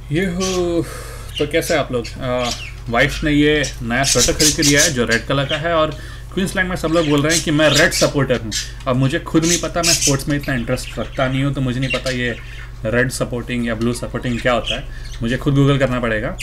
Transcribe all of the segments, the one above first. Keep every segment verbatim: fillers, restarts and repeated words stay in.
ये हो। तो कैसे हैं आप लोग? वाइफ ने ये नया स्वेटर खरीद के दिया है जो रेड कलर का है, और क्वींसलैंड में सब लोग बोल रहे हैं कि मैं रेड सपोर्टर हूँ। अब मुझे खुद नहीं पता, मैं स्पोर्ट्स में इतना इंटरेस्ट रखता नहीं हूँ, तो मुझे नहीं पता ये रेड सपोर्टिंग या ब्लू सपोर्टिंग क्या होता है। मुझे खुद गूगल करना पड़ेगा।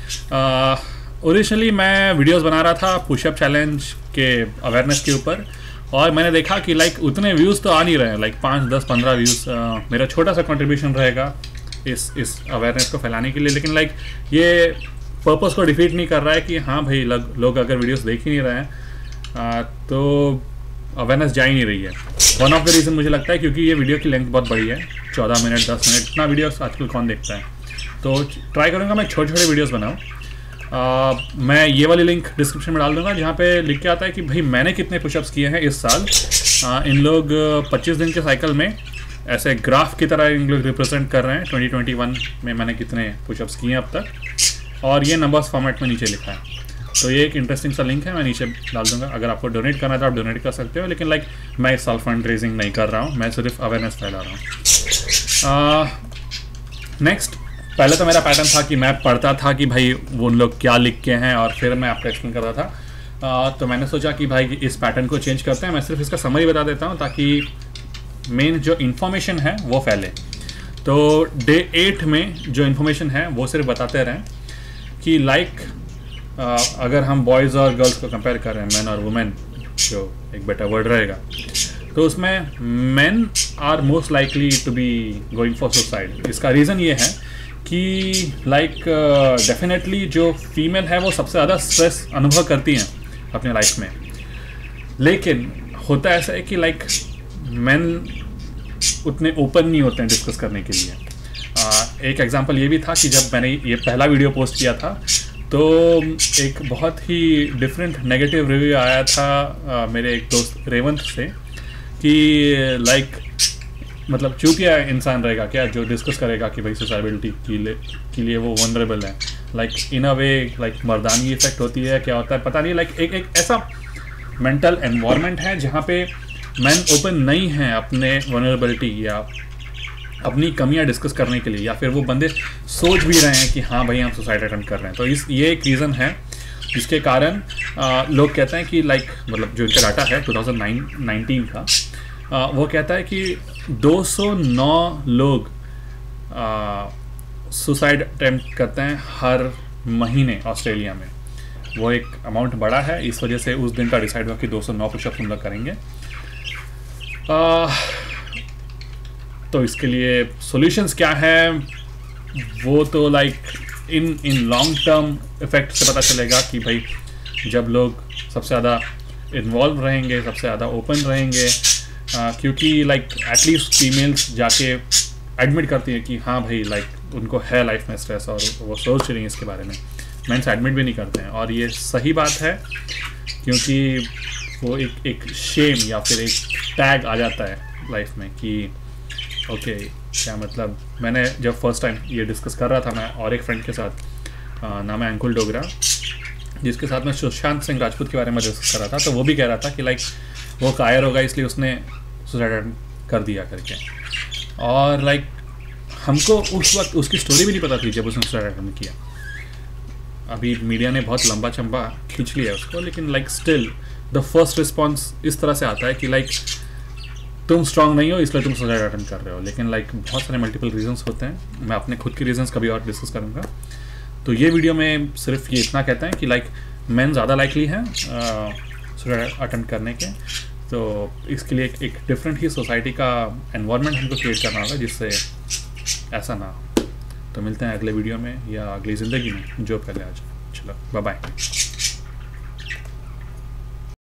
ओरिजिनली मैं वीडियोस बना रहा था पुशअप चैलेंज के अवेयरनेस के ऊपर, और मैंने देखा कि लाइक उतने व्यूज़ तो आ नहीं रहे हैं, लाइक पाँच दस पंद्रह व्यूज़। मेरा छोटा सा कंट्रीब्यूशन रहेगा इस इस अवेयरनेस को फैलाने के लिए, लेकिन लाइक ये पर्पस को डिफीट नहीं कर रहा है कि हाँ भाई लग, लोग अगर वीडियोस देख ही नहीं रहे हैं आ, तो अवेयरनेस जा ही नहीं रही है। वन ऑफ द रीज़न मुझे लगता है क्योंकि ये वीडियो की लेंथ बहुत बड़ी है, चौदह मिनट दस मिनट इतना वीडियोस आजकल कौन देखता है। तो ट्राई करूँगा मैं छोटे छोटे वीडियोज़ बनाऊँ। Uh, मैं ये वाली लिंक डिस्क्रिप्शन में डाल दूंगा जहाँ पे लिख के आता है कि भाई मैंने कितने पुशअप्स किए हैं इस साल। uh, इन लोग पच्चीस दिन के साइकिल में ऐसे ग्राफ की तरह इन लोग रिप्रेजेंट कर रहे हैं ट्वेंटी ट्वेंटी वन में मैंने कितने पुशअप्स किए हैं अब तक, और ये नंबर्स फॉर्मेट में नीचे लिखा है। तो ये एक इंटरेस्टिंग सा लिंक है, मैं नीचे डाल दूंगा। अगर आपको डोनेट करना है तो आप डोनेट कर सकते हो, लेकिन लाइक मैं इस साल फंड रेजिंग नहीं कर रहा हूँ, मैं सिर्फ अवेयरनेस फैला रहा हूँ। नेक्स्ट, पहले तो मेरा पैटर्न था कि मैं पढ़ता था कि भाई वो उन लोग क्या लिख के हैं, और फिर मैं आपको एक्सप्लेन कर रहा था। आ, तो मैंने सोचा कि भाई इस पैटर्न को चेंज करते हैं। मैं सिर्फ इसका समरी बता देता हूँ ताकि मेन जो इन्फॉर्मेशन है वो फैले। तो डे एट में जो इन्फॉर्मेशन है वो सिर्फ बताते रहें कि लाइक अगर हम बॉयज़ और गर्ल्स को कंपेयर कर रहे हैं, मैन और वुमेन, जो एक बेटर वर्ड रहेगा, तो उसमें men are most likely to be going for suicide. इसका रीज़न ये है कि लाइक डेफिनेटली जो फीमेल है वो सबसे ज़्यादा स्ट्रेस अनुभव करती हैं अपने लाइफ में, लेकिन होता ऐसा है कि लाइक मेन उतने ओपन नहीं होते हैं डिस्कस करने के लिए। uh, एक एग्जांपल ये भी था कि जब मैंने ये पहला वीडियो पोस्ट किया था तो एक बहुत ही डिफरेंट नेगेटिव रिव्यू आया था uh, मेरे एक दोस्त रेवंत से कि लाइक मतलब चूतिया इंसान रहेगा क्या जो डिस्कस करेगा कि भाई सोसाइबिलिटी के लिए के लिए वो वनरेबल है। Like in a way like Mardaani effect होती है, क्या होता है पता नहीं। लाइक एक एक ऐसा मेंटल एनवायरनमेंट है जहाँ पे मैन ओपन नहीं है अपने वनरेबिलिटी या अपनी कमियां डिस्कस करने के लिए, या फिर वो बंदे सोच भी रहे हैं कि हाँ भाई हम सुसाइड अटेम्प्ट कर रहे हैं। तो इस ये एक रीज़न है जिसके कारण आ, लोग कहते हैं कि लाइक मतलब जो इनका डाटा है टू थाउजेंड नाइनटीन का, आ, वो कहता है कि दो सौ नौ लोग सुसाइड अटेम्प्ट करते हैं हर महीने ऑस्ट्रेलिया में। वो एक अमाउंट बड़ा है, इस वजह से उस दिन का डिसाइड हुआ कि दो सौ नौ पुशअप हम लोग करेंगे। आ, तो इसके लिए सॉल्यूशंस क्या है वो तो like in in long term effect से पता चलेगा कि भाई जब लोग सबसे ज़्यादा इन्वॉल्व रहेंगे, सबसे ज़्यादा ओपन रहेंगे, Uh, क्योंकि लाइक एटलीस्ट फीमेल्स जाके एडमिट करती हैं कि हाँ भाई लाइक उनको है लाइफ में स्ट्रेस और वो सोच रही हैं इसके बारे में। मेंस एडमिट भी नहीं करते हैं, और ये सही बात है क्योंकि वो एक एक शेम या फिर एक टैग आ जाता है लाइफ में कि ओके क्या मतलब। मैंने जब फर्स्ट टाइम ये डिस्कस कर रहा था मैं और एक फ्रेंड के साथ, नाम है अंकुल डोगरा, जिसके साथ मैं सुशांत सिंह राजपूत के बारे में डिस्कस कर रहा था, तो वो भी कह रहा था कि लाइक वो कायर होगा इसलिए उसने सुसाइड कर दिया करके। और लाइक हमको उस वक्त उसकी स्टोरी भी नहीं पता थी जब उसने सुसाइड किया। अभी मीडिया ने बहुत लंबा चंबा खींच लिया उसको, लेकिन like still the first response इस तरह से आता है कि लाइक तुम स्ट्रांग नहीं हो इसलिए तुम सुसाइड अटेम्प्ट कर रहे हो। लेकिन लाइक बहुत सारे मल्टीपल रीजंस होते हैं, मैं अपने खुद के रीजंस कभी और डिस्कस करूँगा। तो ये वीडियो में सिर्फ ये इतना कहता है कि लाइक मेन ज़्यादा लाइकली हैं सुसाइड अटेम्प्ट करने के। तो इसके लिए एक, एक डिफरेंट ही सोसाइटी का एनवायरनमेंट हमको क्रिएट करना होगा जिससे ऐसा ना हो। तो मिलते हैं अगले वीडियो में या अगली ज़िंदगी में, जो पहले आ जाए। चलो बाय बाय।